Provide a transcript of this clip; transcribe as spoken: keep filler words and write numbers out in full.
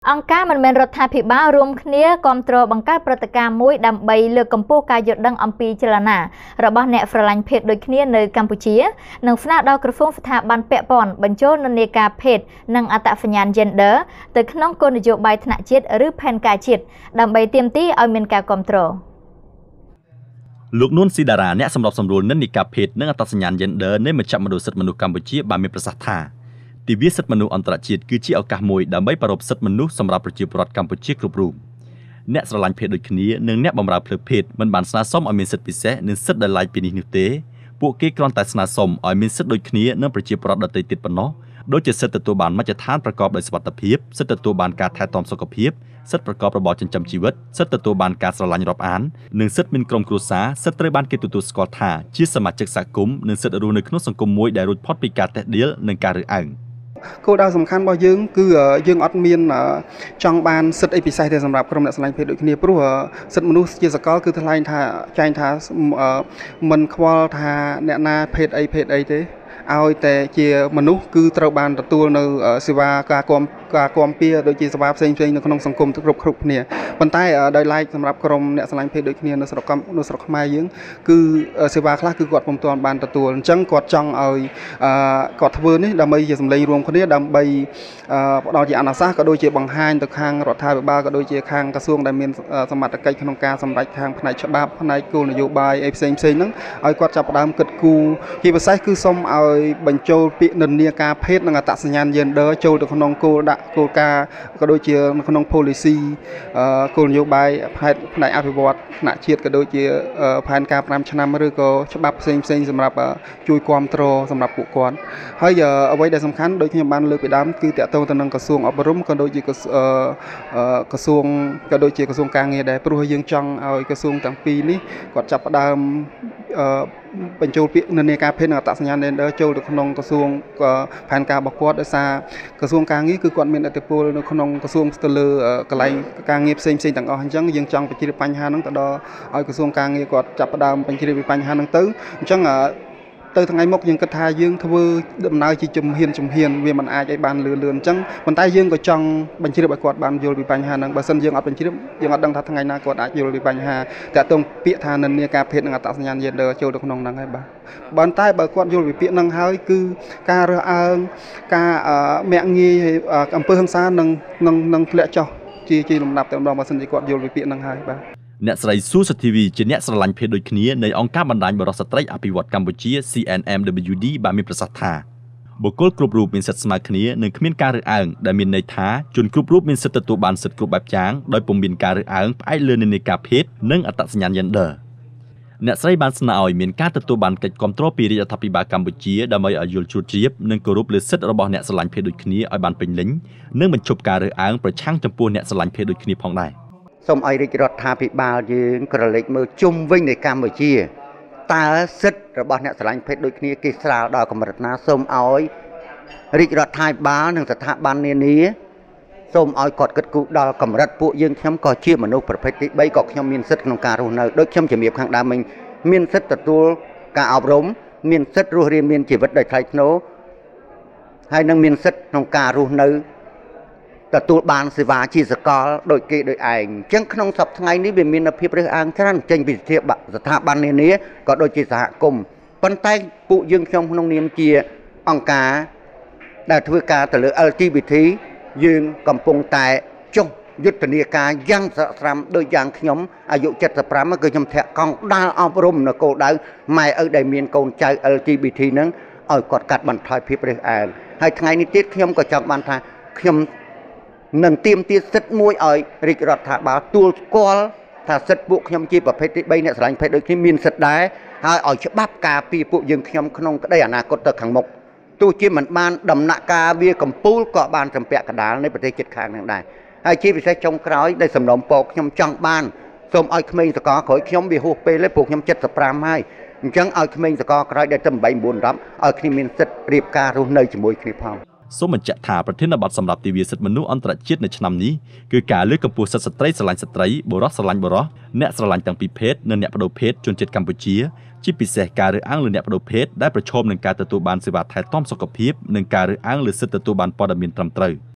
អង្គការមិនមែនរដ្ឋាភិបាលរួមគ្នាគ្រប់គ្រងបង្កើតព្រឹត្តិការណ៍មួយដើម្បីលើកកម្ពស់ការយល់ដឹងអំពីចលនារបស់អ្នកស្រឡាញ់ភេទដូចគ្នានៅកម្ពុជានិងស្នើដល់ក្រសួងស្ថាប័នពាក់ព័ន្ធបញ្ចូលនិន្នាការភេទនិងអត្តសញ្ញាណ gender ទៅក្នុងគោលនយោបាយថ្នាក់ជាតិឬផែនការជាតិដើម្បីទាមទារឲ្យមានការគ្រប់គ្រងលោកនួនស៊ីដារ៉ាអ្នកសម្របសម្រួលនិន្នាការភេទនិងអត្តសញ្ញាណ gender នៃមជ្ឈមណ្ឌលសិទ្ធិមនុស្សកម្ពុជាបានមានប្រសាសន៍ថាទិវាសិទ្ធិមនុស្សអន្តរជាតិគឺជាឱកាសមួយដើម្បីប្រារព្ធសិទ្ធិមនុស្សសម្រាប់ប្រជាពលរដ្ឋកម្ពុជាគ្រប់រូបអ្នកស្រឡាញ់ភេទដូចគ្នានិងអ្នកបម្រើភ្លើងភេទមិនបានស្នើសុំឲ្យមានសិទ្ធិពិសេសនិងសិទ្ធិដែលឡែកពីនេះនោះទេពួកគេគ្រាន់តែស្នើសុំឲ្យមានសិទ្ធិដូចគ្នានឹងប្រជាពលរដ្ឋដទៃទៀតប៉ុណ្ណោះដូចជាសិទ្ធិទទួលបានមជ្ឈដ្ឋានប្រកបដោយសុវត្ថិភាពសិទ្ធិទទួលបានការថែទាំសុខភាពសិទ្ធិប្រកបរបរចិញ្ចឹមជីវិតសិទ្ធិទទួលបានការស្រឡាញ់រាប់អាននិងសិទ្ធិមានក្រុមគ្រួសារសិទ្ធិត្រូវបានគេទទួលស្គាល់ថាជាសមាជិកសហគមន៍និងសិទ្ធិរស់នៅក្នុងសង្គមមួយដែលរួចផុតពីការតេះដៀលនិងការរើសអើងគោលដៅសំខាន់របស់យើងគឺយើងអត់មានចង់បានសិទ្ធិអីពិសេសទេសម្រាប់ក្រុមអ្នកស្រឡាញ់ភេទដូចគ្នាព្រោះសិទ្ធិមនុស្សជាសកលគឺថ្លែងថាចែងថាមិនខ្វល់ថាអ្នកណាភេទអីភេទអីទេឲ្យតែជាមនុស្សគឺត្រូវបានទទួលនៅសេវាការគាំការគាំពៀដូចជាសេវាផ្សេងផ្សេងនៅក្នុងសង្គមគ្រប់គ្រប់គ្នាប៉ុន្តែដោយឡែកសម្រាប់ក្រុមអ្នកស្រឡាញ់ភេទដូចគ្នានៅស្រុកនៅស្រុកខ្មែរយើងគឺសេវាខ្លះគឺគាត់ពុំទាន់បានទទួលអញ្ចឹងគាត់ចង់ឲ្យគាត់ធ្វើនេះដើម្បីជាសម្លេងរួមគ្នាដើម្បីផ្ដល់ជាអនុសាសន៍ក៏ដូចជាបង្ហាញទៅខាងរដ្ឋាភិបាលក៏ដូចជាខាងក្រសួងដែលមានសមត្ថកិច្ចក្នុងការសម្រេចខាងផ្នែកច្បាប់ផ្នែកគោលនយោបាយអីផ្សេងផ្សេងហ្នឹងឲ្យគាត់ចាប់ផ្ដើមគិតគូរជាពិសេសគឺសូមឲ្យបញ្ចូលពាក្យនិន្នាការភេទនិងអត្តសញ្ញាណ gender ចូលទៅក្នុងគោលដាក់គោលការណ៍ក៏ដូចជាក្នុង policy គោលនយោបាយផ្នែកផ្នែកអភិវឌ្ឍថ្នាក់ជាតិក៏ដូចជាផែនការ5ឆ្នាំឬក៏ច្បាប់ផ្សេងផ្សេងសម្រាប់ជួយគាំទ្រសម្រាប់ពួកគាត់ហើយអ្វីដែលសំខាន់ដូចខ្ញុំបានលើកពីដើមគឺតាក់ទងទៅនឹងក្រសួងអប់រំក៏ដូចជាក្រសួងក៏ដូចជាក្រសួងការងារដែរព្រោះយើងចង់ឲ្យក្រសួងទាំងពីរនេះគាត់ចាប់ផ្ដើមបញ្ចូលពាក្យនិន្នាការភេទនិងអត្តសញ្ញាណ gender ចូលទៅក្នុងក្រសួងផែនការរបស់គាត់ដោយសារក្រសួងការងារគឺគាត់មានឥទ្ធិពលនៅក្នុងក្រសួងទៅលើកន្លែងការងារផ្សេងផ្សេងទាំងអស់អញ្ចឹងយើងចង់បញ្ជ្រាបបញ្ហាហ្នឹងទៅដល់ឲ្យក្រសួងការងារគាត់ចាប់ផ្ដើមបញ្ជ្រាបពីបញ្ហាហ្នឹងទៅអញ្ចឹងទៅថ្ងៃមុខយើងគិតថាយើងធ្វើដំណើរជាជំហានជំហានវាមិនអាចឲ្យបានលឿនលឿនអញ្ចឹងប៉ុន្តែយើងក៏ចង់បញ្ជ្រាបឲ្យគាត់បានយល់ពីបញ្ហាហ្នឹងបើមិនយើងអត់បញ្ជ្រាបយើងអត់ដឹងថាថ្ងៃណាគាត់អាចយល់ពីបញ្ហាតាក់ទងពាក្យថានិន្នាការភេទនិងអត្តសញ្ញាណ gender ចូលទៅក្នុងហ្នឹងហើយបាទប៉ុន្តែបើគាត់យល់ពីពាក្យហ្នឹងហើយគឺការរើសអើងការមាក់ងាយអំពើហិង្សានឹងនឹងនឹងធ្លាក់ចុះជាជាលំដាប់តែម្ដងបើមិនជាគាត់យល់ពីពាក្យហ្នឹងហើយបាទអ្នកស្រីស៊ូសុធីវីជាអ្នកស្រឡាញ់ភេទដូចគ្នានៃអង្គការបណ្ដាញបរិសុទ្ធស្ត្រីអភិវឌ្ឍកម្ពុជា C N M W D បានមានប្រសាសន៍ថាបុគ្គលគ្រប់រូបមានសិទ្ធិស្មើគ្នានិងគ្មានការរើសអើងដែលមានន័យថាជនគ្រប់រូបមានសិទ្ធិទទួលបានសិទ្ធិគ្រប់បែបយ៉ាងដោយពុំមានការរើសអើងផ្អែកលើនិន្នាការភេទនិងអត្តសញ្ញាណ gender អ្នកស្រីបានស្នើឲ្យមានការទទួលបានកិច្ចគាំទ្រពីរាជរដ្ឋាភិបាលកម្ពុជាដើម្បីឲ្យយល់ជ្រួតជ្រាបនិងគោរពលើសិទ្ធិរបស់អ្នកស្រឡាញ់ភេទដូចគ្នាឲ្យបានពេញលេញនិងបញ្ឈប់ការរើសអើងប្រឆាំងចំពោះអ្នកស្រឡាញ់ភេទដូចគ្នាផងដែរសូមឲ្យរាជរដ្ឋាភិបាលយើងក្រឡេកមើលជុំវិញនៃកម្ពុជាតើសិទ្ធិរបស់អ្នកស្រឡាញ់ភេទដូចគ្នាគេស្រាលដល់កម្រិតណាសូមឲ្យរាជរដ្ឋាភិបាលនិងស្ថាប័ននានាសូមឲ្យគាត់គិតគូរដល់កម្រិតពួកយើងខ្ញុំក៏ជាមនុស្សប្រភេទទី3ក៏ខ្ញុំមានសិទ្ធិក្នុងការរស់នៅដូចខ្ញុំជំរាបខាងដើមមិញមានសិទ្ធិទទួលការអប់រំមានសិទ្ធិរស់រានមានជីវិតដោយថ្លៃថ្នូរហើយនឹងមានសិទ្ធិក្នុងការរស់នៅទទួលបានសេវាជាសកលដោយគេដោយឯងអញ្ចឹងក្នុងសប្តាហ៍ថ្ងៃនេះវាមានភាពរើសអើងច្រើនចេញពីស្ថាប័ននានាក៏ដូចជាសហគមន៍ប៉ុន្តែពួកយើងខ្ញុំក្នុងនាមជាអង្គការដែលធ្វើការទៅលើ L G B T យើងកំពុងតែចុះយុទ្ធនាការយ៉ាងស្រស់ស្រាំដោយយ៉ាងខ្ញុំអាយុ칠십오គឺខ្ញុំធាក់កង់ដាល់អប់រំនៅគោលដៅម៉ែឪដែលមានកូនចៅ L G B T ហ្នឹងឲ្យគាត់កាត់បន្ថយភាពរើសអើងហើយថ្ងៃនេះទៀតខ្ញុំក៏ចង់បានថាខ្ញុំនឹងទាមទារសិទ្ធិមួយឲ្យរាជរដ្ឋាភិបាលទួលស្គាល់ថាសិទ្ធិពួកខ្ញុំជាប្រភេទទី3អ្នកស្រឡាញ់ភេទដូចគ្នាមានសិទ្ធិដែរហើយឲ្យច្បាប់ការពារពួកយើងខ្ញុំក្នុងក្តីអនាគតទៅខាងមុខទោះជាមិនបានដំណាក់កាលវាកម្ពូលក៏បានចម្ពាក់កណ្ដាលនៃប្រទេសជិតខាងនឹងដែរហើយជាពិសេសចុងក្រោយដែលសំណុំពរខ្ញុំចង់បានសូមឲ្យក្មេងសកលក្រោយខ្ញុំវាហួសពេលទេពួកខ្ញុំ칠십오ហើយអញ្ចឹងឲ្យក្មេងសកលក្រោយដែលទៅeight nine tenឲ្យគ្នាមានសិទ្ធិរៀបការរស់នៅជាមួយគ្នាផងសូមបញ្ជាក់ថាប្រធានបទសម្រាប់ទិវាសិទ្ធិមនុស្សអន្តរជាតិនៅឆ្នាំនេះគឺការលើកកម្ពស់សិទ្ធិស្ត្រីស្រឡាញ់ស្ត្រីបុរសស្រឡាញ់បុរសអ្នកស្រឡាញ់ទាំងពីរភេទនិងអ្នកបដូរភេទជនជាតិកម្ពុជាជាពិសេសការរើសអើងលើអ្នកបដូរភេទដែលប្រឈមនឹងការទទួលបានសេវាថែទាំសុខភាពនិងការរើសអើងលើសិទ្ធិទទួលបានព័ត៌មានត្រឹមត្រូវ